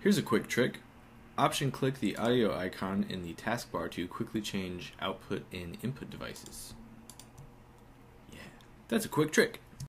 Here's a quick trick. Option click the audio icon in the taskbar to quickly change output and input devices. Yeah, that's a quick trick.